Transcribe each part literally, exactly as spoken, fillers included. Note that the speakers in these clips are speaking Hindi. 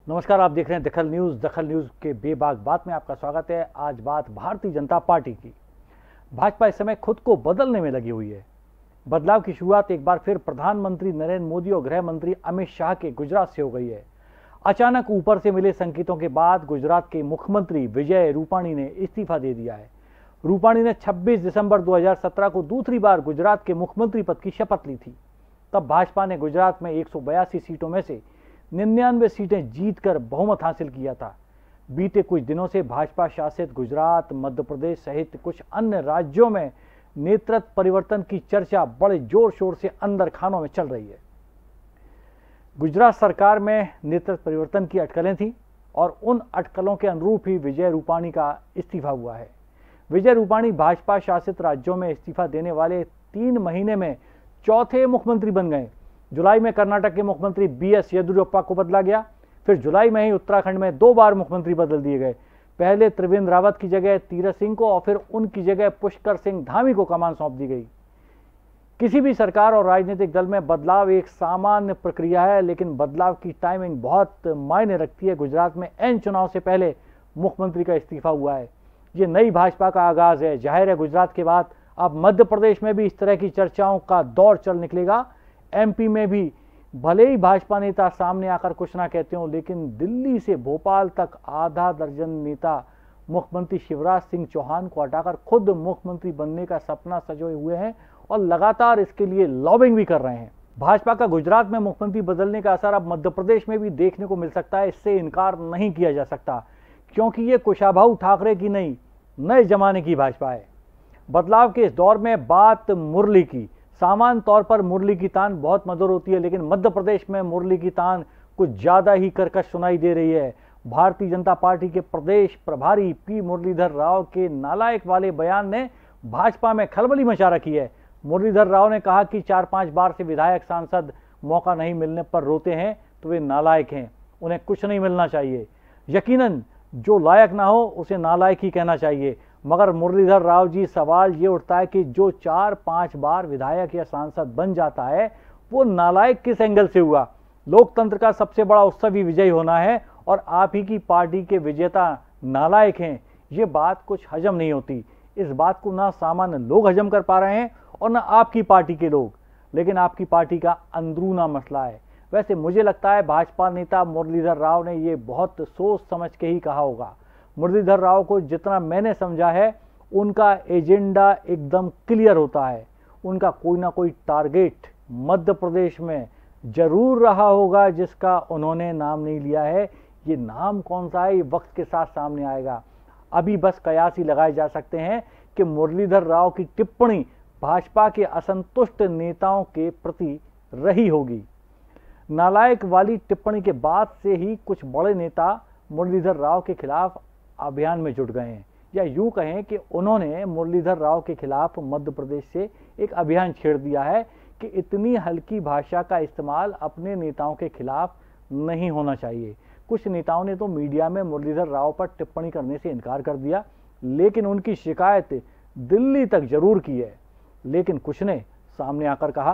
नमस्कार, आप देख रहे हैं दखल न्यूज़। दखल न्यूज़ के बेबाक बात में आपका स्वागत है। आज बात भारतीय जनता पार्टी की। भाजपा इस समय खुद को बदलने में लगी हुई है। बदलाव की शुरुआत एक बार फिर प्रधानमंत्री नरेंद्र मोदी और गृह मंत्री अमित शाह के गुजरात से हो गई है। अचानक ऊपर से मिले संकेतों के बाद गुजरात के मुख्यमंत्री विजय रूपाणी ने इस्तीफा दे दिया है। रूपाणी ने छब्बीस दिसंबर दो हज़ार सत्रह को दूसरी बार गुजरात के मुख्यमंत्री पद की शपथ ली थी। तब भाजपा ने गुजरात में एक सौ बयासी सीटों में से निन्यानवे सीटें जीतकर बहुमत हासिल किया था। बीते कुछ दिनों से भाजपा शासित गुजरात, मध्य प्रदेश सहित कुछ अन्य राज्यों में नेतृत्व परिवर्तन की चर्चा बड़े जोर शोर से अंदर खानों में चल रही है। गुजरात सरकार में नेतृत्व परिवर्तन की अटकलें थी और उन अटकलों के अनुरूप ही विजय रूपाणी का इस्तीफा हुआ है। विजय रूपाणी भाजपा शासित राज्यों में इस्तीफा देने वाले तीन महीने में चौथे मुख्यमंत्री बन गए। जुलाई में कर्नाटक के मुख्यमंत्री बी एस येदियुरप्पा को बदला गया। फिर जुलाई में ही उत्तराखंड में दो बार मुख्यमंत्री बदल दिए गए। पहले त्रिवेंद्र रावत की जगह तीरथ सिंह को और फिर उनकी जगह पुष्कर सिंह धामी को कमान सौंप दी गई। किसी भी सरकार और राजनीतिक दल में बदलाव एक सामान्य प्रक्रिया है, लेकिन बदलाव की टाइमिंग बहुत मायने रखती है। गुजरात में एन चुनाव से पहले मुख्यमंत्री का इस्तीफा हुआ है। ये नई भाजपा का आगाज है। जाहिर है गुजरात के बाद अब मध्य प्रदेश में भी इस तरह की चर्चाओं का दौर चल निकलेगा। एमपी में भी भले ही भाजपा नेता सामने आकर कुछ ना कहते हो, लेकिन दिल्ली से भोपाल तक आधा दर्जन नेता मुख्यमंत्री शिवराज सिंह चौहान को हटाकर खुद मुख्यमंत्री बनने का सपना सजोए हुए हैं और लगातार इसके लिए लॉबिंग भी कर रहे हैं। भाजपा का गुजरात में मुख्यमंत्री बदलने का असर अब मध्य प्रदेश में भी देखने को मिल सकता है। इससे इनकार नहीं किया जा सकता, क्योंकि ये कुशाभाऊ ठाकरे की नहीं, नए जमाने की भाजपा है। बदलाव के इस दौर में बात मुरली की। सामान्य तौर पर मुरली की तान बहुत मधुर होती है, लेकिन मध्य प्रदेश में मुरली की तान कुछ ज्यादा ही कर्कश सुनाई दे रही है। भारतीय जनता पार्टी के प्रदेश प्रभारी पी मुरलीधर राव के नालायक वाले बयान ने भाजपा में खलबली मचा रखी है। मुरलीधर राव ने कहा कि चार पांच बार से विधायक सांसद मौका नहीं मिलने पर रोते हैं तो वे नालायक हैं, उन्हें कुछ नहीं मिलना चाहिए। यकीनन जो लायक ना हो उसे नालायक ही कहना चाहिए। मगर मुरलीधर राव जी, सवाल ये उठता है कि जो चार पांच बार विधायक या सांसद बन जाता है वो नालायक किस एंगल से हुआ? लोकतंत्र का सबसे बड़ा उत्सव ही विजयी होना है और आप ही की पार्टी के विजेता नालायक हैं। ये बात कुछ हजम नहीं होती। इस बात को ना सामान्य लोग हजम कर पा रहे हैं और ना आपकी पार्टी के लोग, लेकिन आपकी पार्टी का अंदरूना मसला है। वैसे मुझे लगता है भाजपा नेता मुरलीधर राव ने ये बहुत सोच समझ के ही कहा होगा। मुरलीधर राव को जितना मैंने समझा है, उनका एजेंडा एकदम क्लियर होता है। उनका कोई ना कोई टारगेट मध्य प्रदेश में जरूर रहा होगा, जिसका उन्होंने नाम नहीं लिया है। ये नाम कौन सा है, ये वक्त के साथ सामने आएगा। अभी बस कयास ही लगाए जा सकते हैं कि मुरलीधर राव की टिप्पणी भाजपा के असंतुष्ट नेताओं के प्रति रही होगी। नालायक वाली टिप्पणी के बाद से ही कुछ बड़े नेता मुरलीधर राव के खिलाफ अभियान में जुट गए हैं, या यूं कहें कि उन्होंने मुरलीधर राव के खिलाफ मध्य प्रदेश से एक अभियान छेड़ दिया है कि इतनी हल्की भाषा का इस्तेमाल अपने नेताओं के खिलाफ नहीं होना चाहिए। कुछ नेताओं ने तो मीडिया में मुरलीधर राव पर टिप्पणी करने से इनकार कर दिया, लेकिन उनकी शिकायत दिल्ली तक जरूर की है। लेकिन कुछ ने सामने आकर कहा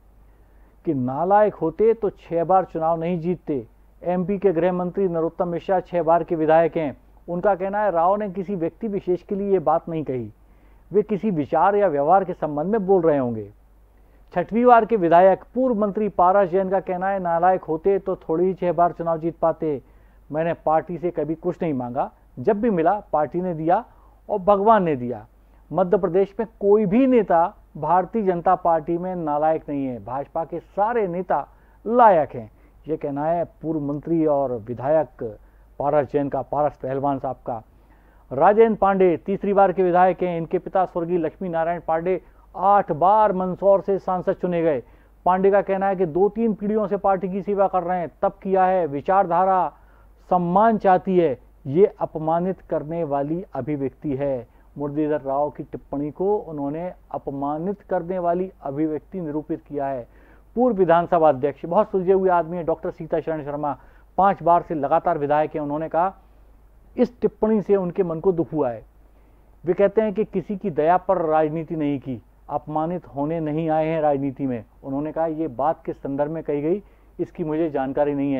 कि नालायक होते तो छह बार चुनाव नहीं जीतते। एमपी के गृह मंत्री नरोत्तम मिश्रा छह बार के विधायक हैं। उनका कहना है राव ने किसी व्यक्ति विशेष के लिए ये बात नहीं कही, वे किसी विचार या व्यवहार के संबंध में बोल रहे होंगे। छठवीं बार के विधायक पूर्व मंत्री पारस जैन का कहना है नालायक होते तो थोड़ी ही छह बार चुनाव जीत पाते। मैंने पार्टी से कभी कुछ नहीं मांगा, जब भी मिला पार्टी ने दिया और भगवान ने दिया। मध्य प्रदेश में कोई भी नेता भारतीय जनता पार्टी में नालायक नहीं है। भाजपा के सारे नेता लायक हैं। ये कहना है पूर्व मंत्री और विधायक पारस जैन का, पारस पहलवान साहब का। राजेंद्र पांडे तीसरी बार के विधायक हैं। इनके पिता स्वर्गीय लक्ष्मी नारायण पांडे आठ बार मंदसौर से सांसद चुने गए। पांडे का कहना है कि दो तीन पीढ़ियों से पार्टी की सेवा कर रहे हैं, तब किया है। विचारधारा सम्मान चाहती है, ये अपमानित करने वाली अभिव्यक्ति है। मुरलीधर राव की टिप्पणी को उन्होंने अपमानित करने वाली अभिव्यक्ति निरूपित किया है। पूर्व विधानसभा अध्यक्ष, बहुत सुलझे हुए आदमी है, डॉक्टर सीताचरण शर्मा, पांच बार से लगातार विधायक हैं। उन्होंने कहा इस टिप्पणी से उनके मन को दुख हुआ है। वे कहते हैं कि किसी की दया पर राजनीति नहीं की, अपमानित होने नहीं आए हैं राजनीति में। उन्होंने कहा ये बात किस संदर्भ में कही गई इसकी मुझे जानकारी नहीं है,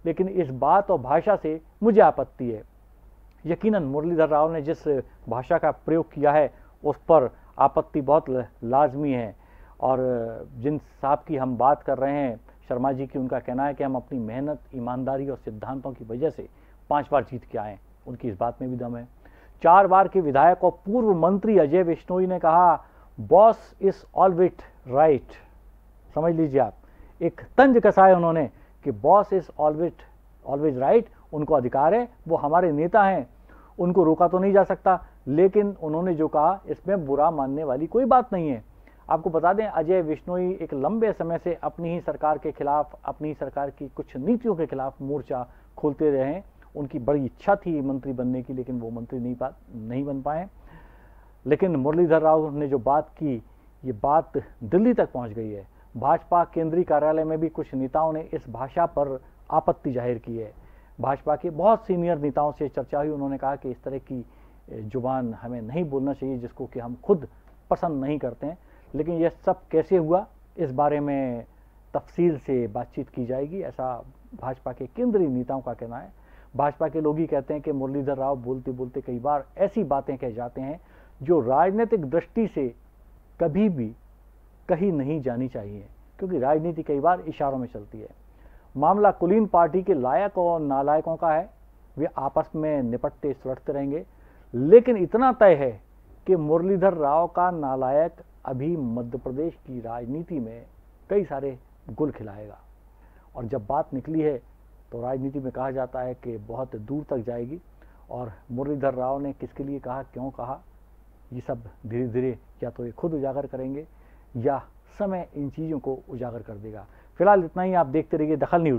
लेकिन इस बात और भाषा से मुझे आपत्ति है। यकीनन मुरलीधर राव ने जिस भाषा का प्रयोग किया है उस पर आपत्ति बहुत लाजमी है। और जिन साहब की हम बात कर रहे हैं, शर्मा जी की, उनका कहना है कि हम अपनी मेहनत, ईमानदारी और सिद्धांतों की वजह से पांच बार जीत के आए। उनकी इस बात में भी दम है। चार बार के विधायक और पूर्व मंत्री अजय बिश्नोई ने कहा, बॉस इज ऑलवेज राइट। समझ लीजिए आप, एक तंज कसा है उन्होंने कि boss is always always right, उनको अधिकार है, वो हमारे नेता हैं, उनको रोका तो नहीं जा सकता। लेकिन उन्होंने जो कहा इसमें बुरा मानने वाली कोई बात नहीं है। आपको बता दें, अजय बिश्नोई एक लंबे समय से अपनी ही सरकार के खिलाफ, अपनी ही सरकार की कुछ नीतियों के खिलाफ मोर्चा खोलते रहे हैं। उनकी बड़ी इच्छा थी मंत्री बनने की, लेकिन वो मंत्री नहीं पा नहीं बन पाए। लेकिन मुरलीधर राव ने जो बात की, ये बात दिल्ली तक पहुंच गई है। भाजपा केंद्रीय कार्यालय में भी कुछ नेताओं ने इस भाषा पर आपत्ति जाहिर की है। भाजपा के बहुत सीनियर नेताओं से चर्चा हुई। उन्होंने कहा कि इस तरह की जुबान हमें नहीं बोलना चाहिए जिसको कि हम खुद पसंद नहीं करते हैं। लेकिन यह सब कैसे हुआ, इस बारे में तफसील से बातचीत की जाएगी, ऐसा भाजपा के केंद्रीय नेताओं का कहना है। भाजपा के लोग ही कहते हैं कि मुरलीधर राव बोलते बोलते कई बार ऐसी बातें कह जाते हैं जो राजनीतिक दृष्टि से कभी भी कही नहीं जानी चाहिए, क्योंकि राजनीति कई बार इशारों में चलती है। मामला कुलीन पार्टी के लायक और नालायकों का है। वे आपस में निपटते सुलझते रहेंगे। लेकिन इतना तय है कि मुरलीधर राव का नालायक अभी मध्य प्रदेश की राजनीति में कई सारे गुल खिलाएगा। और जब बात निकली है तो राजनीति में कहा जाता है कि बहुत दूर तक जाएगी। और मुरलीधर राव ने किसके लिए कहा, क्यों कहा, ये सब धीरे धीरे या तो ये खुद उजागर करेंगे या समय इन चीज़ों को उजागर कर देगा। फिलहाल इतना ही। आप देखते रहिए दखल न्यूज़।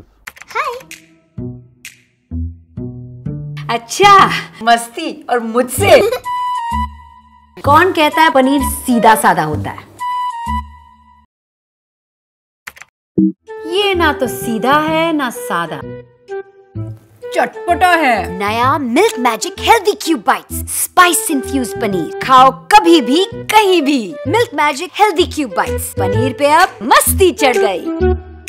अच्छा, मस्ती और मुझसे कौन कहता है पनीर सीधा साधा होता है? ये ना तो सीधा है ना सादा, चटपटा है। नया milk magic healthy cube bites, spice infuse paneer. खाओ कभी भी कहीं भी। Milk magic healthy cube bites, paneer पे अब मस्ती चढ़ गई।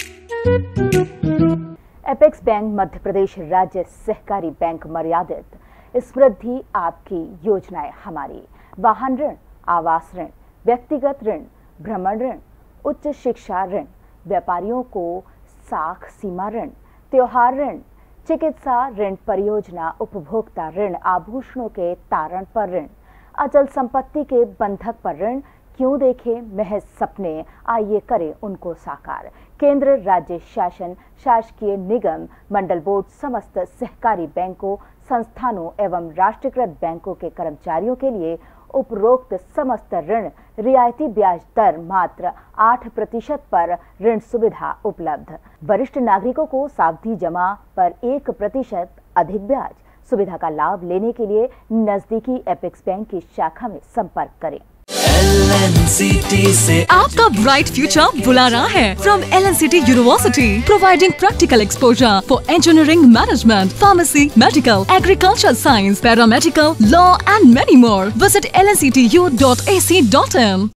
एपेक्स बैंक मध्य प्रदेश राज्य सहकारी बैंक मर्यादित, समृद्धि आपकी, योजनाएं हमारी। वाहन ऋण, आवास ऋण, व्यक्तिगत ऋण, भ्रमण ऋण, उच्च शिक्षा ऋण, व्यापारियों को साख सीमा ऋण, त्योहार ऋण, चिकित्सा ऋण, परियोजना उपभोक्ता ऋण, आभूषणों के तारण पर ऋण, अचल संपत्ति के बंधक पर ऋण। क्यों देखें महज सपने, आइए करें उनको साकार। केंद्र, राज्य शासन, शासकीय निगम, मंडल बोर्ड, समस्त सहकारी बैंकों, संस्थानों एवं राष्ट्रीयकृत बैंकों के कर्मचारियों के लिए उपरोक्त समस्त ऋण रियायती ब्याज दर मात्र आठ प्रतिशत पर ऋण सुविधा उपलब्ध। वरिष्ठ नागरिकों को सावधि जमा पर एक प्रतिशत अधिक ब्याज। सुविधा का लाभ लेने के लिए नजदीकी एपेक्स बैंक की शाखा में संपर्क करें। एल एन सी टी से आपका ब्राइट फ्यूचर बुला रहा है। From L N C T university, providing practical exposure for engineering, management, pharmacy, medical, agriculture science, paramedical, law and many more. Visit L N C T U dot A C dot in.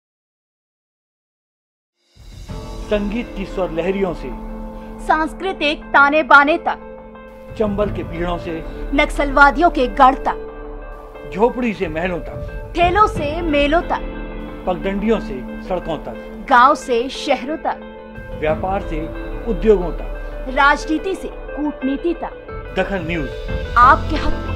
संगीत की स्वर लहरियों से सांस्कृतिक ताने बाने तक, चंबल के पीड़ों से नक्सलवादियों के गढ़ तक, झोपड़ी से महलों तक, ठेलों से मेलों तक, पगडंडियों से सड़कों तक, गांव से शहरों तक, व्यापार से उद्योगों तक, राजनीति से कूटनीति तक, दखल न्यूज आपके हक में।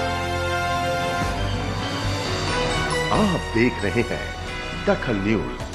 आप देख रहे हैं दखल न्यूज।